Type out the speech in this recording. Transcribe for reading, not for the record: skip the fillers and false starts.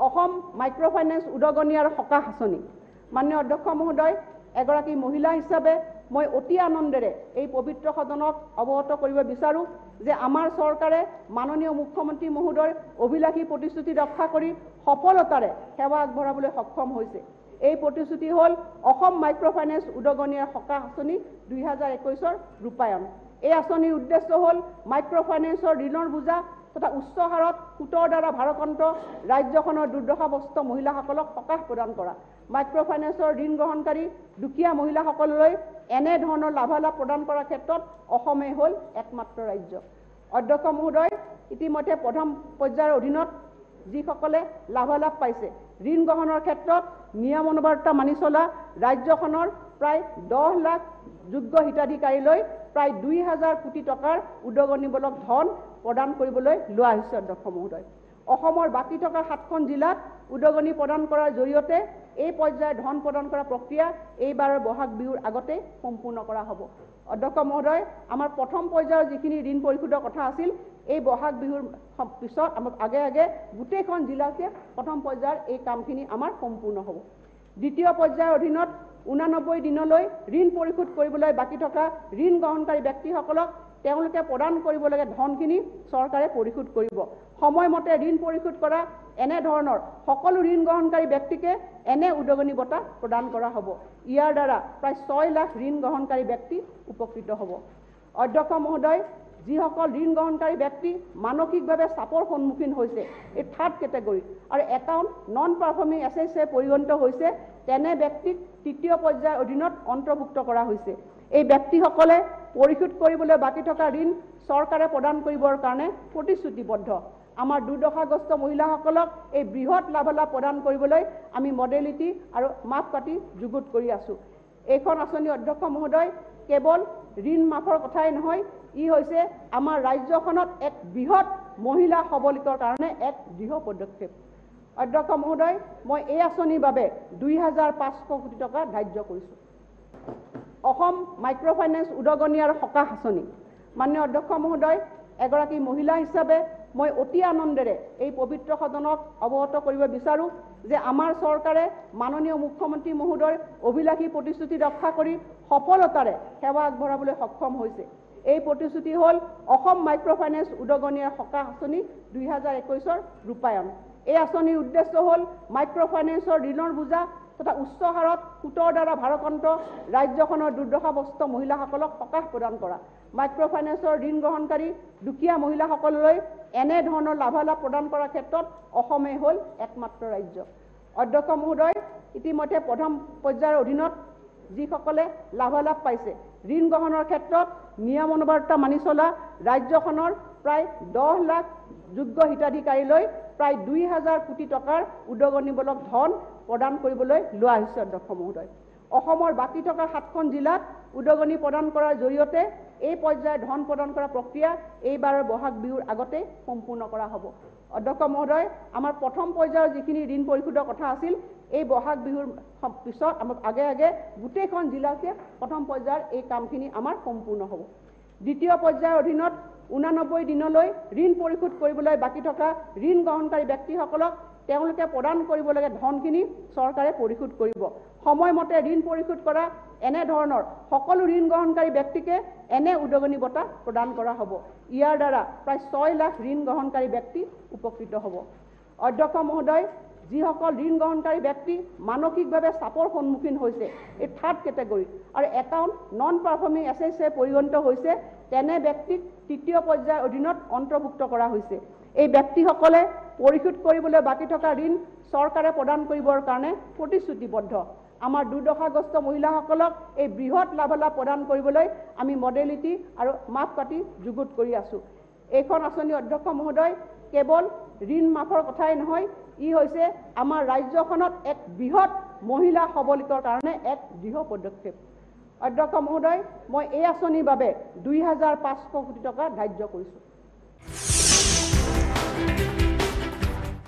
Assam micro finance উদগনি আৰু সকাহ আঁচনি। মাননীয় অধ্যক্ষ মহোদয়, এগৰাকী মহিলা হিচাপে মই অতি আনন্দেৰে এই পবিত্ৰ সদনক অৱগত কৰিব বিচাৰোঁ যে আমাৰ চৰকাৰে মাননীয় মুখ্যমন্ত্ৰী মহোদয়ৰ অভিলাষী প্ৰতিশ্ৰুতি ৰক্ষা কৰি সফলতাৰে সেৱা আগবঢ়াবলৈ সক্ষম হৈছে। এই প্ৰতিশ্ৰুতি হ'ল অসম মাইক্ৰ ফাইনেন্স উদগনি আৰু সকাহ আঁচনি 2021 ৰূপায়ণ। এই আঁচনিৰ উদ্দেশ্য হ'ল মাইক্ৰ ফাইনেন্সৰ ঋণৰ বোজা তথা উচ্চ হাৰত সুতৰ দ্বাৰা ভাৰাক্ৰান্ত ৰাজ্যখনৰ দুৰ্দশাগ্ৰস্ত মহিলাসকলক সকাহ প্ৰদান কৰা। মাইক্ৰ ফাইনেন্সৰ ঋণ গ্ৰহণকাৰী দুখীয়া মহিলাসকললৈ এনে ধৰণৰ লাভালাভ প্ৰদান কৰাৰ ক্ষেত্ৰত অসমেই হ'ল একমাত্ৰ ৰাজ্য। অধ্যক্ষ মহোদয়, ইতিমধ্যে প্ৰথম পৰ্যায়ৰ অধীনত যিসকলে লাভালাভ পাইছে, ঋণ গ্ৰহণৰ ক্ষেত্ৰত নিয়মানুৱৰ্তিতা মানি চলা ৰাজ্যখনৰ প্ৰায় 10 লাখ যোগ্য হিতাধিকাৰীলৈ প্ৰায় 2000 কোটি টকাৰ উদগনিমূলক ধন প্ৰদান কৰিবলৈ লোৱা হৈছে। অধ্যক্ষ মহোদয়, অসমৰ বাকী থকা 7খন জিলাত উদগনি প্ৰদান কৰাৰ জৰিয়তে এই পৰ্যায়ৰ ধন প্ৰদান কৰা প্ৰক্ৰিয়া এইবাৰৰ বহাগ বিহুৰ আগতে সম্পূৰ্ণ কৰা হ'ব। অধ্যক্ষ মহোদয়, আমাৰ প্ৰথম পৰ্যায়ৰ যিখিনি ঋণ পৰিশোধৰ কথা আছিল, এই বহাগ বিহুৰ পিছত আমাৰ আগে গোটেইখন জিলাতে প্ৰথম পৰ্যায়ৰ এই কামখিনি আমাৰ সম্পূৰ্ণ হ'ব। দ্বিতীয় পৰ্যায়ৰ অধীনত 89 দিনলৈ ঋণ পৰিশোধ কৰিবলৈ বাকী থকা ঋণ গ্ৰহণকাৰী ব্যক্তিসকলক তেওঁলোকে প্ৰদান কৰিবলগীয়া ধনখিনি চৰকাৰে পৰিশোধ কৰিব। সময়মতে ঋণ পৰিশোধ কৰা এনে ধৰণৰ সকলো ঋণ গ্ৰহণকাৰী ব্যক্তিকে এনে উদগনি বঁটা প্ৰদান কৰা হ'ব। ইয়াৰ দ্বাৰা প্ৰায় 6 লাখ ঋণ গ্ৰহণকাৰী ব্যক্তি উপকৃত হ'ব। অধ্যক্ষ মহোদয়, যিসকল ঋণ গ্ৰহণকাৰী ব্যক্তি মানসিকভাৱে চাপৰ সন্মুখীন হৈছে, এই 3rd কেটেগৰীত আৰু একাউণ্ট নন পাৰফৰ্মিং এছেটে পৰিগণিত হৈছে, তেনে ব্যক্তিক তৃতীয় পৰ্যায়ৰ অধীনত অন্তৰ্ভুক্ত কৰা হৈছে। এই ব্যক্তিসকলে পৰিশোধ কৰিবলৈ বাকী থকা ঋণ চৰকাৰে প্ৰদান কৰিবৰ কাৰণে প্ৰতিশ্ৰুতিবদ্ধ। আমাৰ দুৰ্দশাগ্ৰস্ত মহিলাসকলক এই বৃহৎ লাভালাভ প্ৰদান কৰিবলৈ আমি মডেলিটি আৰু মাপকাঠি যুগুত কৰি আছোঁ। এইখন আঁচনি অধ্যক্ষ মহোদয় কেৱল ঋণ মাফৰ কথাই নহয়, ই হৈছে আমাৰ ৰাজ্যখনত এক বৃহৎ মহিলা সবলীকৰণৰ কাৰণে এক দৃঢ় পদক্ষেপ। অধ্যক্ষ মহোদয়, মই এই আঁচনিৰ বাবে 2500 কোটি টকা ধাৰ্য কৰিছোঁ। অসম মাইক্ৰ ফাইনেন্স উদগনি আৰু সকাহ আঁচনি। মাননীয় অধ্যক্ষ মহোদয়, এগৰাকী মহিলা হিচাপে মই অতি আনন্দেৰে এই পবিত্ৰ সদনক অৱগত কৰিব বিচাৰোঁ যে আমাৰ চৰকাৰে মাননীয় মুখ্যমন্ত্ৰী মহোদয়ৰ অভিলাষী প্ৰতিশ্ৰুতি ৰক্ষা কৰি সফলতাৰে সেৱা আগবঢ়াবলৈ সক্ষম হৈছে। এই প্ৰতিশ্ৰুতি হ'ল অসম মাইক্ৰ ফাইনেন্স উদগনি আৰু সকাহ আঁচনি 2021 ৰূপায়ণ। এই আঁচনিৰ উদ্দেশ্য হ'ল মাইক্ৰ ফাইনেন্সৰ ঋণৰ বোজা তথা উচ্চ হাৰত সুতৰ দ্বাৰা ভাৰাক্ৰান্ত ৰাজ্যখনৰ দুৰ্দশাগ্ৰস্ত মহিলাসকলক সকাহ প্ৰদান কৰা। মাইক্ৰ ফাইনেন্সৰ ঋণ গ্ৰহণকাৰী দুখীয়া মহিলাসকললৈ এনে ধৰণৰ লাভালাভ প্ৰদান কৰাৰ ক্ষেত্ৰত অসমেই হ'ল একমাত্ৰ ৰাজ্য। অধ্যক্ষ মহোদয়, ইতিমধ্যে প্ৰথম পৰ্যায়ৰ অধীনত যিসকলে লাভালাভ পাইছে, ঋণ গ্ৰহণৰ ক্ষেত্ৰত নিয়মানুৱৰ্তিতা মানি চলা ৰাজ্যখনৰ প্ৰায় 10 লাখ যোগ্য হিতাধিকাৰীলৈ প্ৰায় 2000 কোটি টকাৰ উদগনিমূলক ধন প্ৰদান কৰিবলৈ লোৱা হৈছে। অধ্যক্ষ মহোদয়, অসমৰ বাকী থকা 7খন জিলাত উদগনি প্ৰদান কৰাৰ জৰিয়তে এই পৰ্যায়ৰ ধন প্ৰদান কৰা প্ৰক্ৰিয়া এইবাৰৰ বহাগ বিহুৰ আগতে সম্পূৰ্ণ কৰা হ'ব। অধ্যক্ষ মহোদয়, আমাৰ প্ৰথম পৰ্যায়ৰ যিখিনি ঋণ পৰিশোধৰ কথা আছিল, এই বহাগ বিহুৰ পিছত আমাৰ আগে গোটেইখন জিলাতে প্ৰথম পৰ্যায়ৰ এই কামখিনি আমাৰ সম্পূৰ্ণ হ'ব। দ্বিতীয় পৰ্যায়ৰ অধীনত 89 দিনলৈ ঋণ পৰিশোধ কৰিবলৈ বাকী থকা ঋণ গ্ৰহণকাৰী ব্যক্তিসকলক তেওঁলোকে প্ৰদান কৰিবলগীয়া ধনখিনি চৰকাৰে পৰিশোধ কৰিব। সময়মতে ঋণ পৰিশোধ কৰা এনে ধৰণৰ সকলো ঋণ গ্ৰহণকাৰী ব্যক্তিকে এনে উদগনি বঁটা প্ৰদান কৰা হ'ব। ইয়াৰ দ্বাৰা প্ৰায় 6 লাখ ঋণ গ্ৰহণকাৰী ব্যক্তি উপকৃত হ'ব। অধ্যক্ষ মহোদয়, যিসকল ঋণ গ্ৰহণকাৰী ব্যক্তি মানসিকভাৱে চাপৰ সন্মুখীন হৈছে, এই 3rd কেটেগৰীত আৰু একাউণ্ট নন পাৰফৰ্মিং এছেটে পৰিগণিত হৈছে, তেনে ব্যক্তিক তৃতীয় পৰ্যায়ৰ অধীনত অন্তৰ্ভুক্ত কৰা হৈছে। এই ব্যক্তিসকলে পৰিশোধ কৰিবলৈ বাকী থকা ঋণ চৰকাৰে প্ৰদান কৰিবৰ কাৰণে প্ৰতিশ্ৰুতিবদ্ধ। আমাৰ দুৰ্দশাগ্ৰস্ত মহিলাসকলক এই বৃহৎ লাভালাভ প্ৰদান কৰিবলৈ আমি মডেলিটি আৰু মাপকাঠি যুগুত কৰি আছোঁ। এইখন আঁচনি অধ্যক্ষ মহোদয় কেৱল ঋণ মাফৰ কথাই নহয়, ই হৈছে আমাৰ ৰাজ্যখনত এক বৃহৎ মহিলা সবলীকৰণৰ কাৰণে এক দৃঢ় পদক্ষেপ। অধ্যক্ষ মহোদয়, মই এই আঁচনিৰ বাবে 2500 কোটি টকা ধাৰ্য কৰিছোঁ।